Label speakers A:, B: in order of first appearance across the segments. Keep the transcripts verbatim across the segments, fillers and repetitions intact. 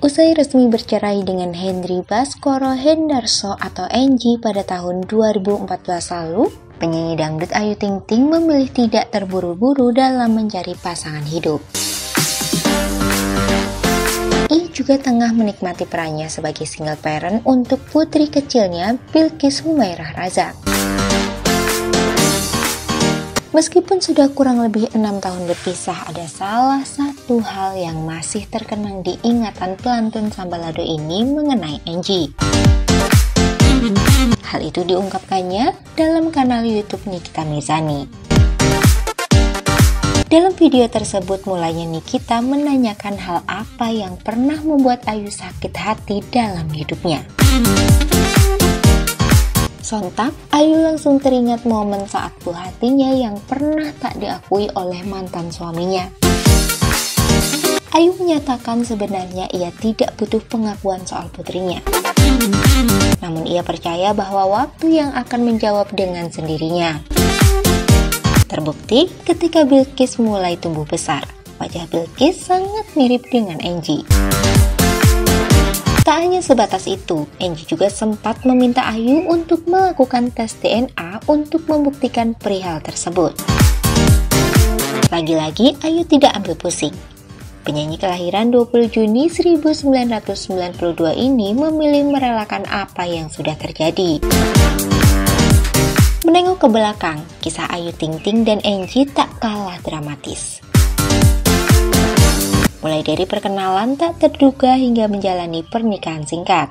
A: Usai resmi bercerai dengan Henry Baskoro Hendarso atau Enji pada tahun dua ribu empat belas lalu, penyanyi dangdut Ayu Ting Ting memilih tidak terburu-buru dalam mencari pasangan hidup. Ia juga tengah menikmati perannya sebagai single parent untuk putri kecilnya Bilqis Humairah Razak. Meskipun sudah kurang lebih enam tahun berpisah, ada salah satu hal yang masih terkenang di ingatan pelantun Sambalado ini mengenai Enji. Hal itu diungkapkannya dalam kanal YouTube Nikita Mirzani. Dalam video tersebut mulanya Nikita menanyakan hal apa yang pernah membuat Ayu sakit hati dalam hidupnya. Sontak, Ayu langsung teringat momen saat buah hatinya yang pernah tak diakui oleh mantan suaminya. Ayu menyatakan sebenarnya ia tidak butuh pengakuan soal putrinya. Namun ia percaya bahwa waktu yang akan menjawab dengan sendirinya. Terbukti ketika Bilqis mulai tumbuh besar, wajah Bilqis sangat mirip dengan Enji. Tak hanya sebatas itu, Enji juga sempat meminta Ayu untuk melakukan tes D N A untuk membuktikan perihal tersebut. Lagi-lagi Ayu tidak ambil pusing. Penyanyi kelahiran dua puluh Juni seribu sembilan ratus sembilan puluh dua ini memilih merelakan apa yang sudah terjadi. Menengok ke belakang, kisah Ayu Ting Ting dan Enji tak kalah dramatis. Mulai dari perkenalan tak terduga hingga menjalani pernikahan singkat.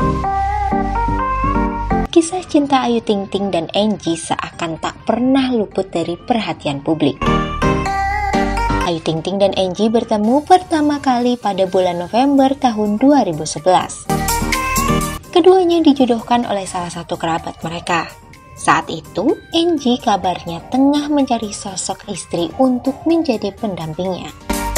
A: Kisah cinta Ayu Ting Ting dan Enji seakan tak pernah luput dari perhatian publik. Ayu Ting Ting dan Enji bertemu pertama kali pada bulan November tahun dua ribu sebelas. Keduanya dijodohkan oleh salah satu kerabat mereka. Saat itu, Enji kabarnya tengah mencari sosok istri untuk menjadi pendampingnya.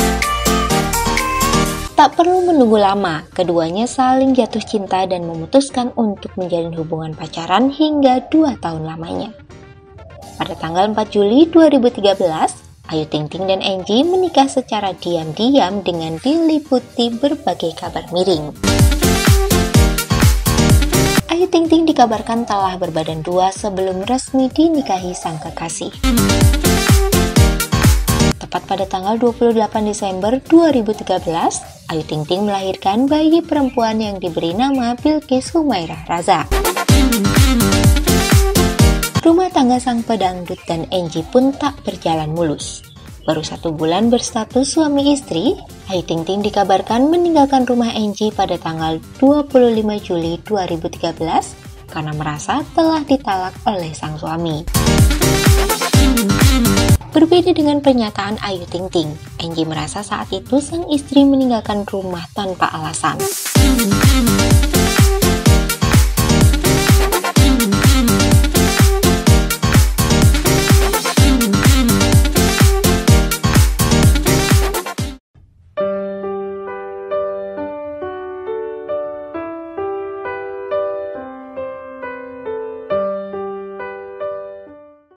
A: Tak perlu menunggu lama, keduanya saling jatuh cinta dan memutuskan untuk menjalin hubungan pacaran hingga dua tahun lamanya. Pada tanggal empat Juli dua ribu tiga belas, Ayu Ting Ting dan Enji menikah secara diam-diam dengan diliputi berbagai kabar miring. Ayu Ting Ting dikabarkan telah berbadan dua sebelum resmi dinikahi sang kekasih. Tepat pada tanggal dua puluh delapan Desember dua ribu tiga belas, Ayu Ting Ting melahirkan bayi perempuan yang diberi nama Bilqis Humairah Razak. Rumah tangga sang pedangdut dan Enji pun tak berjalan mulus. Baru satu bulan berstatus suami istri, Ayu Ting Ting dikabarkan meninggalkan rumah Enji pada tanggal dua puluh lima Juli dua ribu tiga belas karena merasa telah ditalak oleh sang suami. Berbeda dengan pernyataan Ayu Ting Ting, Enji merasa saat itu sang istri meninggalkan rumah tanpa alasan.